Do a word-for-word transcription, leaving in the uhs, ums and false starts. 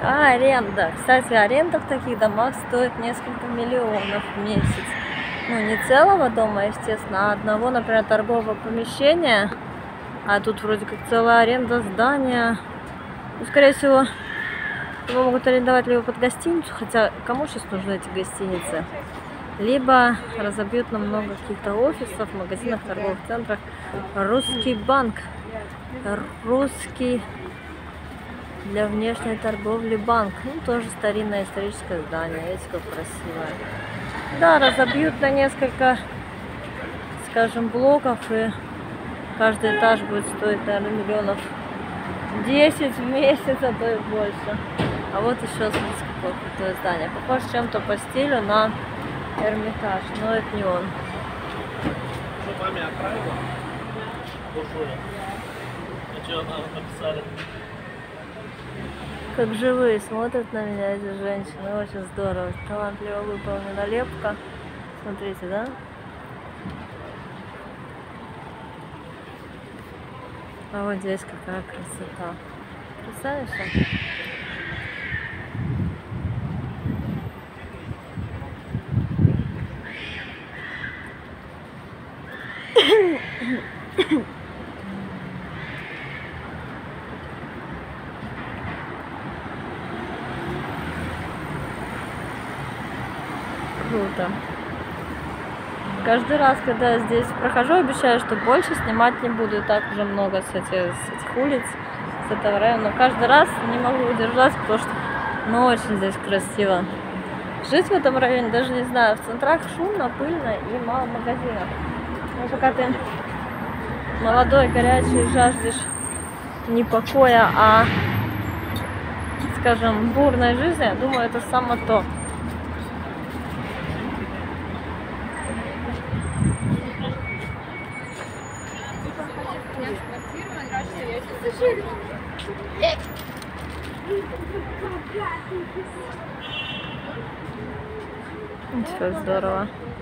А, аренда. Кстати, аренда в таких домах стоит несколько миллионов в месяц. Ну, не целого дома, естественно, а одного, например, торгового помещения. А тут вроде как целая аренда здания. Ну, скорее всего, его могут арендовать либо под гостиницу, хотя кому сейчас нужны эти гостиницы? Либо разобьют на много каких-то офисов, магазинах, торговых центрах. Русский банк. Русский для внешней торговли банк. Ну, тоже старинное историческое здание. Видите, как красивое. Да, разобьют на несколько, скажем, блоков, и каждый этаж будет стоить, наверное, миллионов десять в месяц, а то и больше. А вот еще, смотрите, какое крутое здание. Похоже чем-то по стилю на Эрмитаж, но это не он. Что маме отправила? Буржуя. А что написали? Как живые смотрят на меня эти женщины. Очень здорово. Талантливо выполнена лепка. Смотрите, да? А вот здесь какая красота. Представляешь? Круто. Каждый раз, когда я здесь прохожу, обещаю, что больше снимать не буду. И так уже много с этих, с этих улиц, с этого района. Но каждый раз не могу удержаться, потому что ну, очень здесь красиво. Жить в этом районе, даже не знаю, в центрах шумно, пыльно и мало магазинов. Но пока ты молодой, горячий, жаждешь не покоя, а, скажем, бурной жизни, я думаю, это само то. Все здорово.